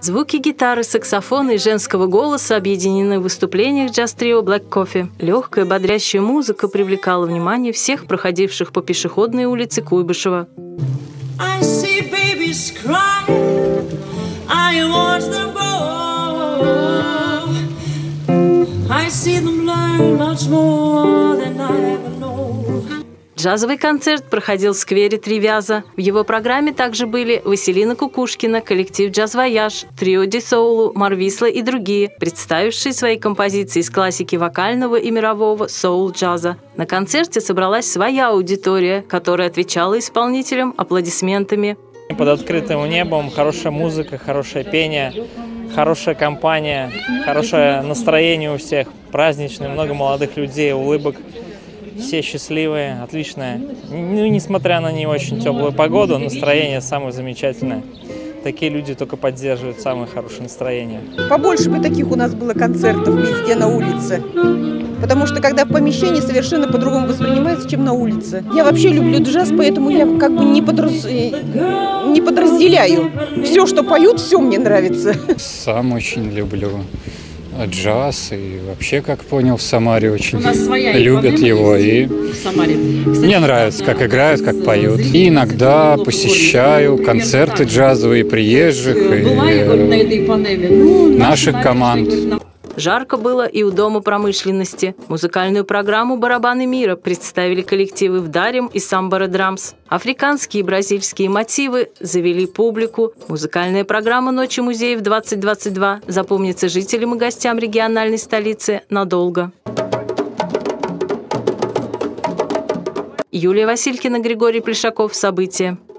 Звуки гитары, саксофона и женского голоса объединены в выступлениях джаз-трио Black Coffee. Легкая, бодрящая музыка привлекала внимание всех проходивших по пешеходной улице Куйбышева. Джазовый концерт проходил в сквере «Три Вяза». В его программе также были Василина Кукушкина, коллектив «Джаз Вояж», трио Ди Соулу, Марвисла и другие, представившие свои композиции из классики вокального и мирового соул-джаза. На концерте собралась своя аудитория, которая отвечала исполнителям аплодисментами. Под открытым небом хорошая музыка, хорошее пение, хорошая компания, хорошее настроение у всех, праздничное, много молодых людей, улыбок. Все счастливые, отличное. Ну, несмотря на не очень теплую погоду, настроение самое замечательное. Такие люди только поддерживают самое хорошее настроение. Побольше бы таких у нас было концертов везде на улице. Потому что когда в помещении совершенно по-другому воспринимается, чем на улице. Я вообще люблю джаз, поэтому я как бы не подразделяю. Все, что поют, все мне нравится. Сам очень люблю джаз, и вообще, как понял, в Самаре очень любят его, и мне нравится, как играют, как поют. И иногда посещаю концерты джазовые приезжих и наших команд. Жарко было и у Дома промышленности. Музыкальную программу «Барабаны мира» представили коллективы «Вдарим» и «Самбара Драмс». Африканские и бразильские мотивы завели публику. Музыкальная программа «Ночи музеев-2022» запомнится жителям и гостям региональной столицы надолго. Юлия Василькина, Григорий Плешаков. События.